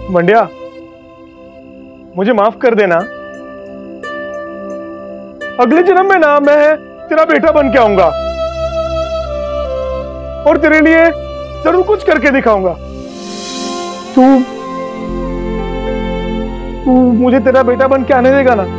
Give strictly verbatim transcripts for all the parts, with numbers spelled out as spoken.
मंडिया, मुझे माफ कर देना। अगले जन्म में ना मैं तेरा बेटा बन के आऊंगा और तेरे लिए जरूर कुछ करके दिखाऊंगा। तू तू मुझे तेरा बेटा बन के आने देगा ना?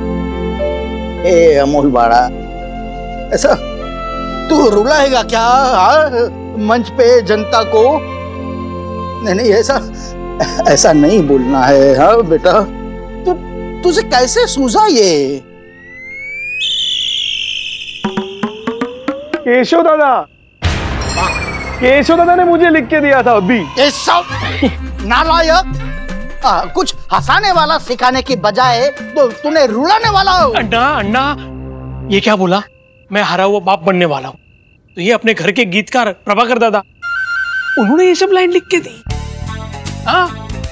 ए अमोल बाड़ा, ऐसा तू रुलाएगा क्या हाँ? मंच पे जनता को? नहीं नहीं, ऐसा ऐसा नहीं बोलना है। हाँ बेटा, तू तुझे कैसे सूझा ये? केशव दादा, केशव दादा ने मुझे लिख के दिया था अभी। केशव नालायक, आ, कुछ हंसाने वाला सिखाने की बजाय तो तूने रुलाने वाला। अन्ना अन्ना, ये क्या बोला? मैं हरा हुआ बाप बनने वाला हूँ। तो ये अपने घर के गीतकार प्रभाकर दादा, उन्होंने ये सब लाइन लिख के दी। हाँ,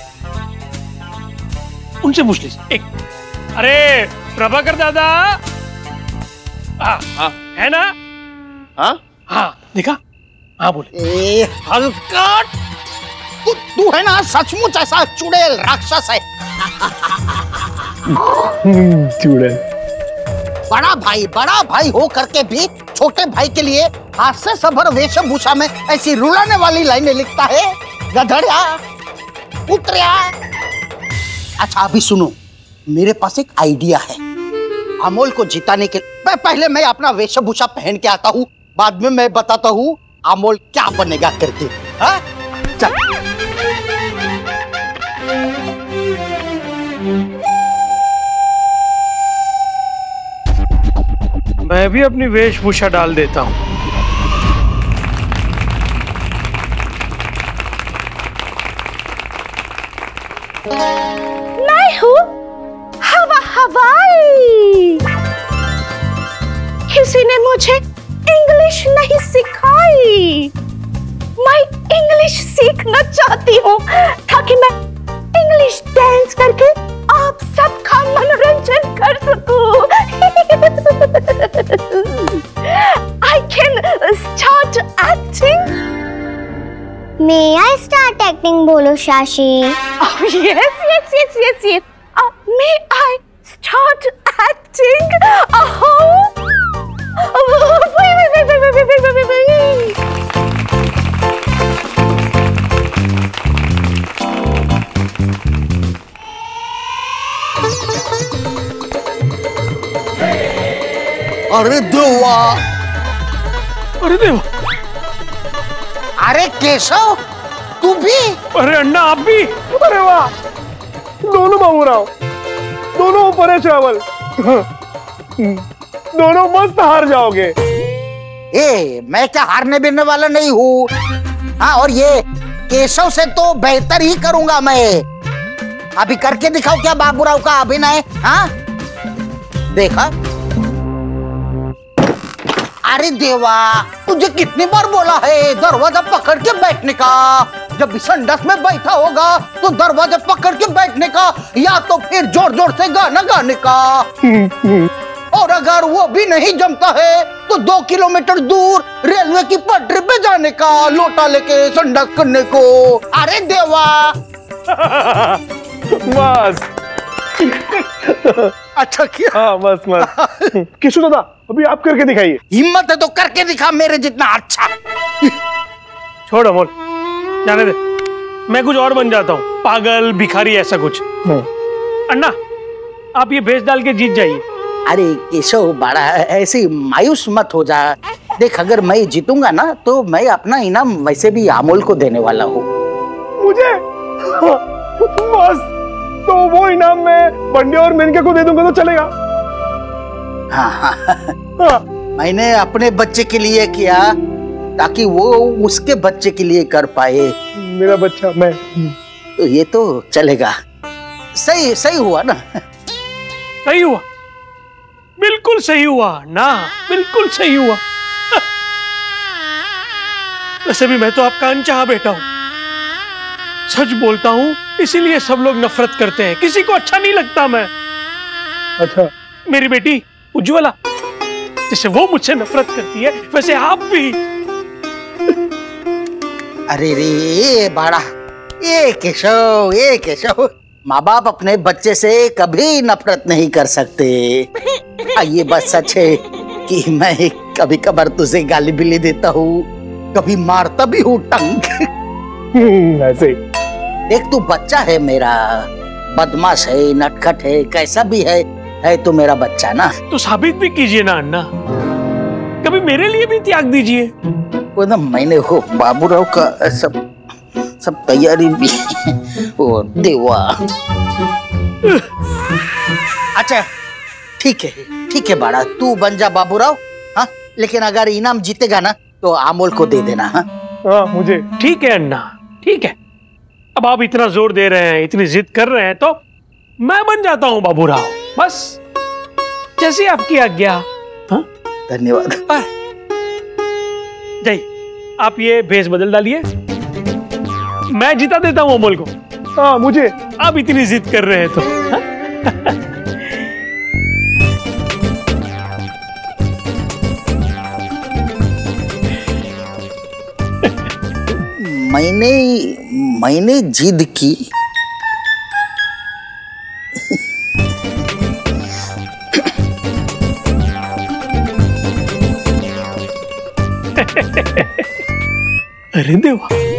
उनसे पूछ लीजिए एक। अरे प्रभाकर दादा, हाँ हाँ है ना? हाँ हाँ देखा, हाँ बोले। ए हल्का, तू तू है ना सचमुच ऐसा चुड़ैल राक्षस है। चुड़ैल। बड़ा भाई बड़ा भाई हो करके भी छोटे भाई के लिए हास्य सभर वेशभूषा में ऐसी रुलाने वाली लाइनें लिखता है। गधड़िया उतरिया। अच्छा अभी सुनो, मेरे पास एक आइडिया है। अमोल को जिताने के पहले मैं अपना वेशभूषा पहन के आता हूँ, बाद में मैं बताता हूँ अमोल क्या बनेगा करके। हाँ चल। मैं भी अपनी वेशभूषा डाल देता हूँ। मैं हूँ हवा हवाई। किसी ने मुझे इंग्लिश नहीं सिखाई। मैं इंग्लिश सीखना चाहती हूँ ताकि मैं इंग्लिश डांस करके आप सबका मनोरंजन कर सकूं। I can start acting. May I start acting? बोलो शाशी। Oh yes yes yes yes yes. Uh, may I start acting? Oh. Wait wait wait wait wait wait wait wait. अरे देवा, अरे देवा, अरे केशव तू भी? अरे अन्ना आप भी? अरे वाह, दोनों बाबूराव, दोनों ऊपर है चावल। दोनों मस्त हार जाओगे। ए मैं क्या हारने बिरने वाला नहीं हूँ। हाँ और ये केशव से तो बेहतर ही करूंगा मैं। अभी करके दिखाओ क्या बाबूराव का अभिनय। हाँ देखा। अरे देवा, तुझे कितनी बार बोला है दरवाजा पकड़ के बैठने का। जब संडस में बैठा होगा तो दरवाजा पकड़ के बैठने का, या तो फिर जोर जोर से गाना गाने का। और अगर वो भी नहीं जमता है तो दो किलोमीटर दूर रेलवे की पटरी पे जाने का, लोटा लेके संडस करने को। अरे देवा बस। अच्छा किया। हाँ बस बस। किशोर दादा अभी आप करके दिखाइए। हिम्मत है तो करके दिखा मेरे जितना अच्छा। छोड़ अमोल, जाने दे। मैं कुछ और बन जाता हूँ, पागल भिखारी ऐसा कुछ। अन्ना आप ये भेष डाल के जीत जाइए। अरे केशव बड़ा ऐसे मायूस मत हो जा। देख अगर मैं जीतूंगा ना तो मैं अपना इनाम वैसे भी अमोल को देने वाला हूँ। मुझे? बस तो वो इनाम मैं बंडिया और मेनका को दे दूंगा तो चलेगा? हाँ, हाँ, हाँ। मैंने अपने बच्चे के लिए किया ताकि वो उसके बच्चे के लिए कर पाए। मेरा बच्चा मैं। तो ये तो चलेगा। सही सही हुआ ना? सही हुआ, बिल्कुल सही हुआ ना, बिल्कुल सही हुआ। वैसे भी मैं तो आपका अनचाहा बेटा हूं। सच बोलता हूं, इसीलिए सब लोग नफरत करते हैं। किसी को अच्छा नहीं लगता मैं। अच्छा, मेरी बेटी उज्ज्वला, जैसे वो मुझसे नफरत करती है वैसे आप भी। अरे रे बड़ा, ये केशव, ये केशव, माँ बाप अपने बच्चे से कभी नफरत नहीं कर सकते। ये बात सच है कि मैं कभी कभार तुझे गाली बिली देता हूँ, कभी मारता भी हूँ टंग। ऐसे देख तू बच्चा है मेरा, बदमाश है, नटखट है, कैसा भी है, है तो मेरा बच्चा ना। तो साबित भी कीजिए ना अन्ना, कभी मेरे लिए भी त्याग दीजिए। वो ना मैंने हो बाबूराव का सब सब तैयारी भी ओ देवा। अच्छा ठीक है, ठीक है बाड़ा, तू बन जा बाबूराव। हाँ लेकिन अगर इनाम जीतेगा ना तो अमोल को दे देना। हाँ हाँ मुझे। ठीक है अन्ना, ठीक है। अब आप इतना जोर दे रहे हैं, इतनी जिद कर रहे हैं, तो मैं बन जाता हूँ बाबूराव, बस जैसी आपकी आज्ञा। हाँ धन्यवाद। जय, आप ये भेष बदल डालिए, मैं जिता देता हूँ अमोल को। हाँ मुझे। आप इतनी जिद कर रहे हैं तो। हाँ? मैंने मैंने जिद की। अरे देवा।